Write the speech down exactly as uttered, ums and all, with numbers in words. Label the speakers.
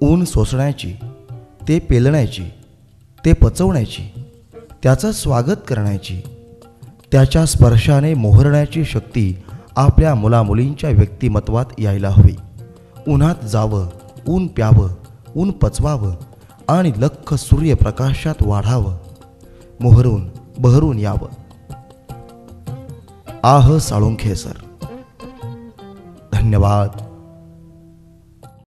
Speaker 1: ऊन सोसण्याची, ते पेलण्याची, ते पचवण्याची, त्याचं स्वागत करण्याची, त्याच्या स्पर्शाने मोहरण्याची शक्ती आपल्या मुलामुलींच्या व्यक्तिमत्वात यायला हवी. उन्हात जावं, ऊन प्यावं, ऊन पचवावं आणि लख्ख सूर्यप्रकाशात वाढावं, मोहरून बहरून यावं. आह साळुंखे सर. धन्यवाद.